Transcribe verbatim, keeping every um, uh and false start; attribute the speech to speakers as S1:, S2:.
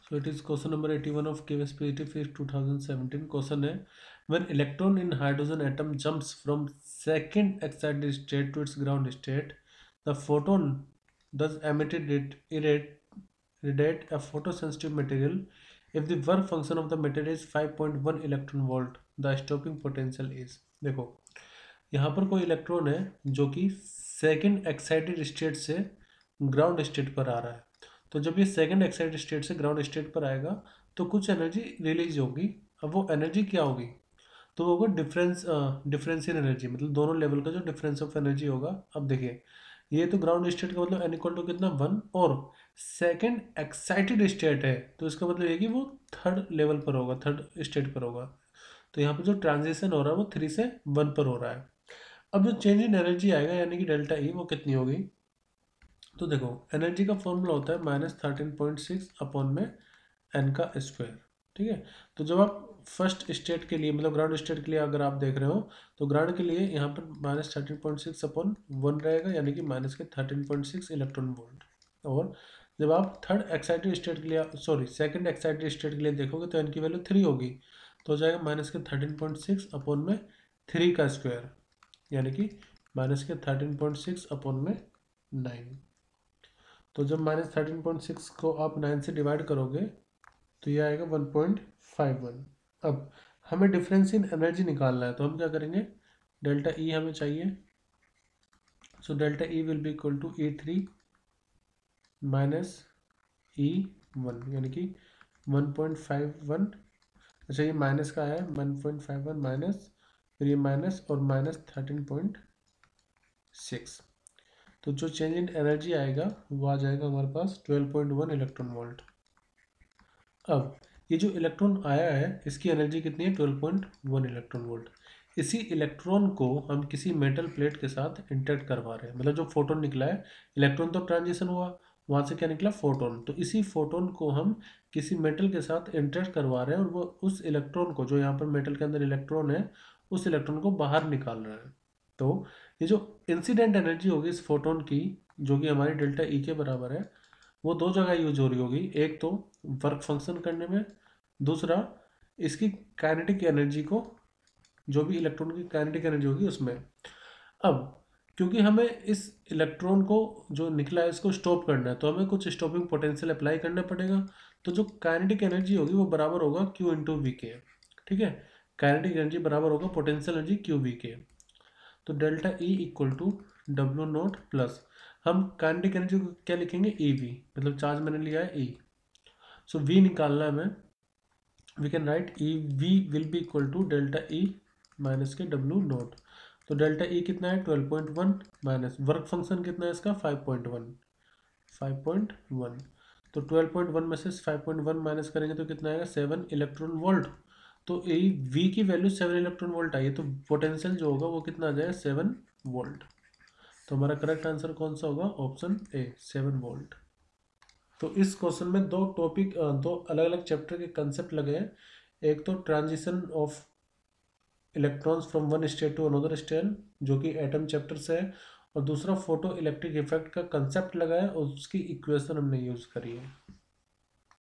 S1: तो it is question number eighty one of chemistry फिर two thousand seventeen question है when electron in hydrogen atom jumps from second excited state to its ground state the photon does emitted it irradiate a photosensitive material if the work function of the material is five point one electron volt the stopping potential is। देखो यहाँ पर कोई electron है जो कि second excited state से ground state पर आ रहा है। तो जब ये सेकंड एक्साइटेड स्टेट से ग्राउंड स्टेट पर आएगा तो कुछ एनर्जी रिलीज होगी। अब वो एनर्जी क्या होगी? तो वो होगा डिफरेंस डिफरेंशियल एनर्जी, मतलब दोनों लेवल का जो डिफरेंस ऑफ एनर्जी होगा। अब देखिए ये तो ग्राउंड स्टेट का मतलब एन इक्वल टू कितना वन, और सेकंड एक्साइटेड स्टेट है तो इसका मतलब ये कि वो थर्ड लेवल पर होगा, थर्ड स्टेट पर होगा। तो यहाँ पर जो ट्रांजिशन हो रहा है वो थ्री से वन पर हो रहा है। अब जो चेंज इन एनर्जी आएगा यानी कि डेल्टा ई वो कितनी होगी? तो देखो एनर्जी का फॉर्मूला होता है minus thirteen point six upon में एन का स्क्वायर। ठीक है, तो जब आप फर्स्ट स्टेट के लिए मतलब ग्राउंड स्टेट के लिए अगर आप देख रहे हो तो ग्राउंड के लिए यहाँ पर minus thirteen point six upon one रहेगा यानी कि माइनस के thirteen point six electron volt. और जब आप थर्ड एक्साइटेड स्टेट के लिए सॉरी सेकंड एक्साइटेड स्टेट के लिए देखोगे तो एन की वैल्यू थ्री होगी, तो हो जाएगा माइनस के थर्टीन पॉइंट सिक्स अपॉन में थ्री का स्क्वायर यानी कि माइनस के थर्टीन पॉइंट सिक्स अपॉन में नाइन। तो जब माइनस थर्टीन पॉइंट सिक्स को आप नाइन से डिवाइड करोगे तो ये आएगा वन पॉइंट फाइव वन। अब हमें डिफरेंस इन एनर्जी निकालना है तो हम क्या करेंगे, डेल्टा ई हमें चाहिए। So delta E will be equal to E three minus E one यानी कि वन पॉइंट फाइव वन। अच्छा ये माइनस का है, one point five one minus फिर ये माइनस और माइनस थर्टीन पॉइंट सिक्स। तो जो चेंज इन एनर्जी आएगा वो आ जाएगा हमारे पास twelve point one electron volt. अब ये जो इलेक्ट्रॉन आया है इसकी एनर्जी कितनी है? Twelve point one electron volt. इसी इलेक्ट्रॉन को हम किसी मेटल प्लेट के साथ इंटरेक्ट करवा रहे हैं, मतलब जो फोटोन निकला है, इलेक्ट्रॉन तो ट्रांजिशन हुआ, वहाँ से क्या निकला? फोटोन। तो इसी फोटोन को हम किसी मेटल के साथ इंटरेक्ट करवा रहे हैं और वो उस इलेक्ट्रॉन को, जो यहाँ पर मेटल के अंदर इलेक्ट्रॉन है, उस इलेक्ट्रॉन को बाहर निकाल रहे हैं। तो ये जो इंसिडेंट एनर्जी होगी इस फोटोन की, जो कि हमारी डेल्टा ई के बराबर है, वो दो जगह यूज हो रही होगी। एक तो वर्क फंक्शन करने में, दूसरा इसकी काइनेटिक एनर्जी को, जो भी इलेक्ट्रॉन की काइनेटिक एनर्जी होगी उसमें। अब क्योंकि हमें इस इलेक्ट्रॉन को जो निकला है इसको स्टॉप करना है तो हमें कुछ स्टॉपिंग पोटेंशियल अप्लाई करना पड़ेगा। तो जो काइनेटिक एनर्जी होगी वो बराबर होगा क्यू इंटू वी के। ठीक है, काइनेटिक एनर्जी बराबर होगा potential energy Q V K. तो delta E equal to W naught plus, हम काइनेटिक एनर्जी को क्या लिखेंगे? ई वी, मतलब चार्ज मैंने लिया है ई। सो वी निकालना है हमें, V can write E V will be equal to delta E minus के डब्ल्यू नोट। तो डेल्टा ई कितना है? Twelve point one minus work function कितना है इसका? Five point one five point one. तो ट्वेल्व पॉइंट वन में से फाइव पॉइंट वन माइनस करेंगे तो कितना आएगा? Seven electron volt. तो ए वी की वैल्यू सेवन इलेक्ट्रॉन वोल्ट आई है, तो पोटेंशियल जो होगा वो कितना आ जाएगा? Seven volt. तो हमारा करेक्ट आंसर कौन सा होगा? Option A, seven volt. तो इस क्वेश्चन में दो टॉपिक, दो अलग अलग चैप्टर के कंसेप्ट लगे हैं। एक तो transition of electrons from one state to another state जो कि एटम चैप्टर से है, और दूसरा फोटो इलेक्ट्रिक इफेक्ट का कंसेप्ट लगा है और उसकी इक्वेशन हमने यूज करी है।